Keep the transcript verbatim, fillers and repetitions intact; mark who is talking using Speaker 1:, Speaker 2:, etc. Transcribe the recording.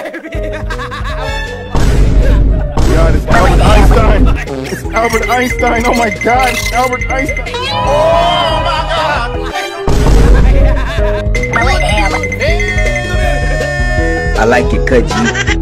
Speaker 1: God, it's Albert Einstein. It's Albert Einstein. Oh my God, it's Albert Einstein. Oh my God.
Speaker 2: I like it, cause you